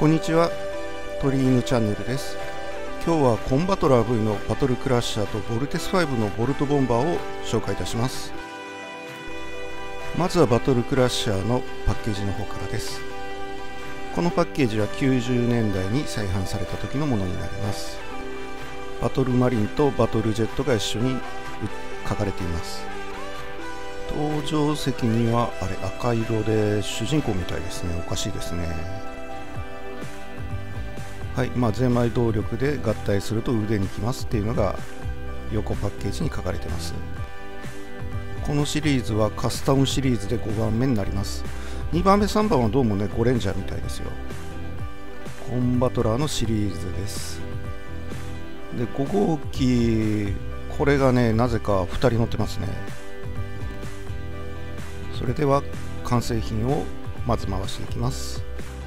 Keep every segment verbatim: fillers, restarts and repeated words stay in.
こんにちは、鳥犬チャンネルです。今日はコンバトラー ブイ のバトルクラッシャーとボルテスファイブのボルトボンバーを紹介いたします。まずはバトルクラッシャーのパッケージの方からです。このパッケージはきゅうじゅうねんだいに再販された時のものになります。バトルマリンとバトルジェットが一緒に書かれています。登場席にはあれ赤色で主人公みたいですね。おかしいですね。はい、まあ、ゼンマイ動力で合体すると腕にきますっていうのが横パッケージに書かれています。このシリーズはカスタムシリーズでごばんめになります。にばんめさんばんはどうもねゴレンジャーみたいですよ。コンバトラーのシリーズです。でご号機、これがねなぜかふたり乗ってますね。それでは完成品をまず回していきます。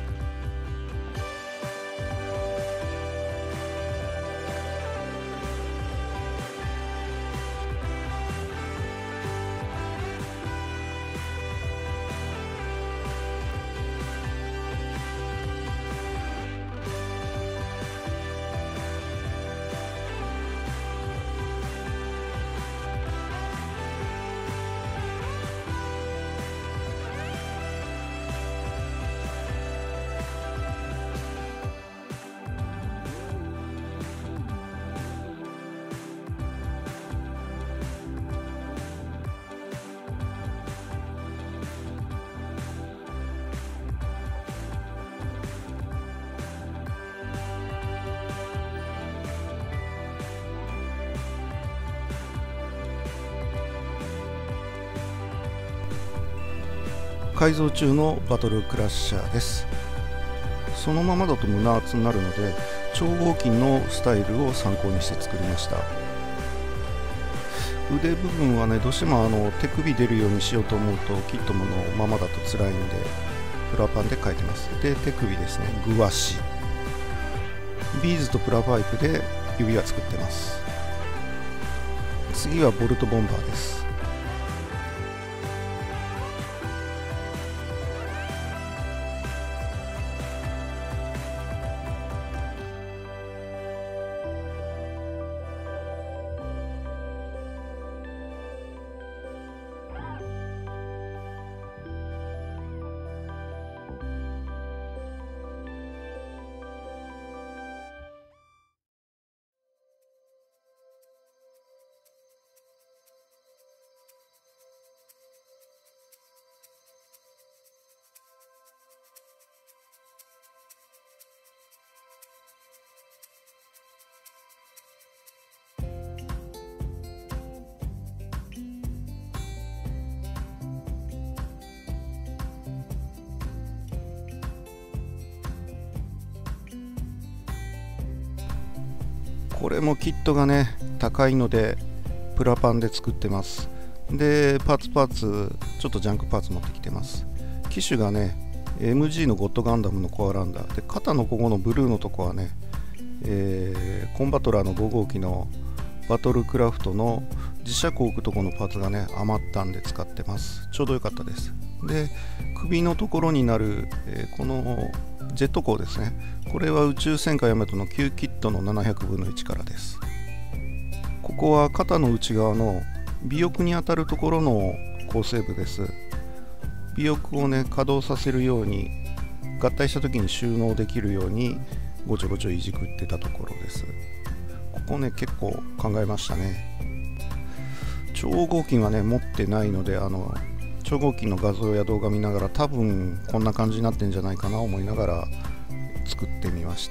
改造中のバトルクラッシャーです。そのままだと胸厚になるので超合金のスタイルを参考にして作りました。腕部分はねどうしてもあの手首出るようにしようと思うとキットのままだと辛いんでプラパンで描いてます。で手首ですね、グワシビーズとプラパイプで指輪作ってます。次はボルトボンバーです。これもキットがね高いのでプラパンで作ってます。でパーツパーツちょっとジャンクパーツ持ってきてます。機種がね エムジー のゴッドガンダムのコアランダーで、肩のここのブルーのとこはね、えー、コンバトラーのご号機のバトルクラフトの磁石を置くとこのパーツがね余ったんで使ってます。ちょうどよかったです。で首のところになる、えー、このジェット鋼ですね。これは宇宙戦艦ヤマトの旧キットのななひゃくぶんのいちからです。ここは肩の内側の尾翼に当たるところの構成部です。尾翼をね稼働させるように合体した時に収納できるようにごちょごちょいじくってたところです。ここね結構考えましたね。超合金はね持ってないのであの超合金の画像や動画見ながら多分こんな感じになってんじゃないかな思いながら作ってみました。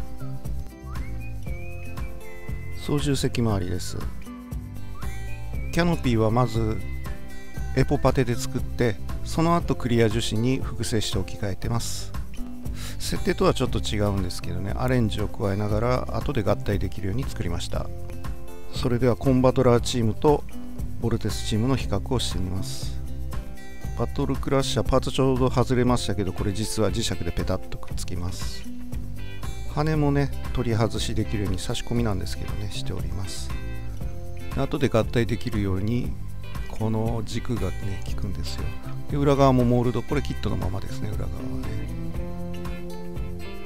操縦席周りです。キャノピーはまずエポパテで作ってその後クリア樹脂に複製して置き換えてます。設定とはちょっと違うんですけどねアレンジを加えながら後で合体できるように作りました。それではコンバトラーチームとボルテスチームの比較をしてみます。バトルクラッシャーパーツちょうど外れましたけど、これ実は磁石でペタッとくっつきます。羽もね取り外しできるように差し込みなんですけどねしております。後で合体できるようにこの軸がね効くんですよ。で裏側もモールド、これキットのままですね。裏側はね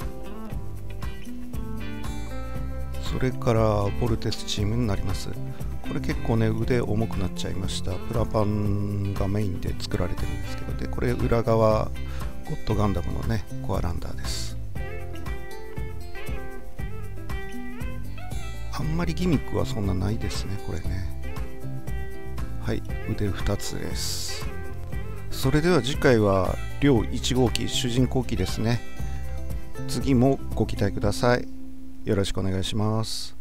それからボルテスチームになります。これ結構ね腕重くなっちゃいました。プラパンがメインで作られてるんですけど、でこれ裏側ゴッドガンダムのねコアランダーです。あんまりギミックはそんなないですねこれね。はい、腕ふたつです。それでは次回は両いち号機主人公機ですね。次もご期待ください。よろしくお願いします。